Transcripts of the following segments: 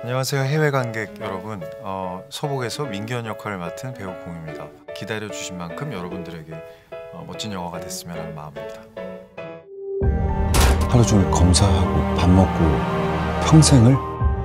안녕하세요, 해외 관객 여러분. 서복에서 민기현 역할을 맡은 배우 공입니다. 기다려주신 만큼 여러분들에게 멋진 영화가 됐으면 하는 마음입니다. 하루 종일 검사하고 밥 먹고 평생을?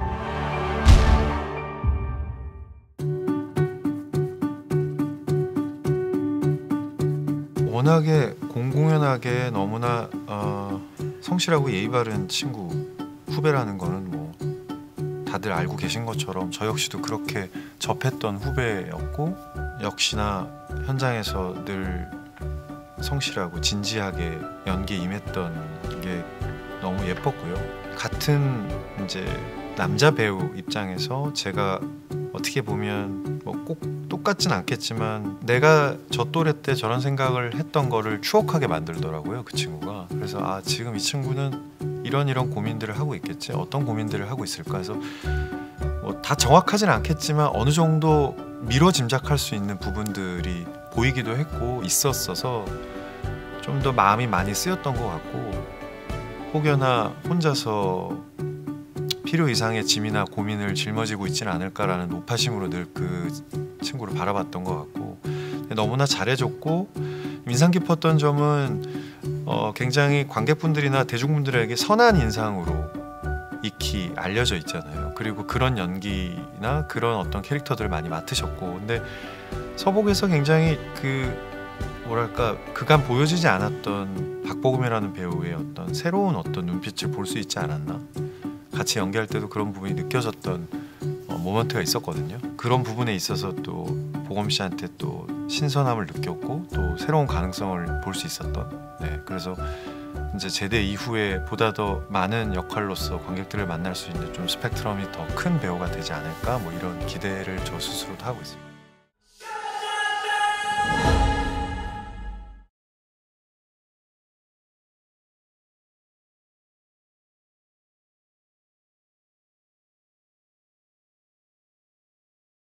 워낙에 공공연하게 너무나 성실하고 예의 바른 친구 후배라는 거는 뭐 다들 알고 계신 것처럼 저 역시도 그렇게 접했던 후배였고, 역시나 현장에서 늘 성실하고 진지하게 연기에 임했던 게 너무 예뻤고요. 같은 이제 남자 배우 입장에서 제가 어떻게 보면 뭐 꼭 똑같진 않겠지만 내가 저 또래 때 저런 생각을 했던 거를 추억하게 만들더라고요, 그 친구가. 그래서 지금 이 친구는 이런 고민들을 하고 있겠지, 어떤 고민들을 하고 있을까 해서 뭐 다 정확하진 않겠지만 어느 정도 미뤄 짐작할 수 있는 부분들이 보이기도 했고 있었어서 좀 더 마음이 많이 쓰였던 것 같고, 혹여나 혼자서 필요 이상의 짐이나 고민을 짊어지고 있지는 않을까라는 노파심으로 늘 그 친구를 바라봤던 것 같고, 너무나 잘해줬고 인상 깊었던 점은 굉장히 관객분들이나 대중분들에게 선한 인상으로 익히 알려져 있잖아요. 그리고 그런 연기나 그런 어떤 캐릭터들을 많이 맡으셨고, 근데 서복에서 굉장히 뭐랄까 그간 보여지지 않았던 박보검이라는 배우의 어떤 새로운 어떤 눈빛을 볼 수 있지 않았나, 같이 연기할 때도 그런 부분이 느껴졌던 모먼트가 있었거든요. 그런 부분에 있어서 또 보검 씨한테 또 신선함을 느꼈고 또 새로운 가능성을 볼 수 있었던, 그래서 이제 제대 이후에 보다 더 많은 역할로서 관객들을 만날 수 있는 좀 스펙트럼이 더 큰 배우가 되지 않을까, 뭐 이런 기대를 저 스스로도 하고 있습니다.